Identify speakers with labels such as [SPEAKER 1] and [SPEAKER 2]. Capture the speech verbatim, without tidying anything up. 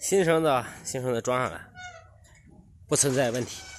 [SPEAKER 1] 新生的新生的装上来，不存在问题。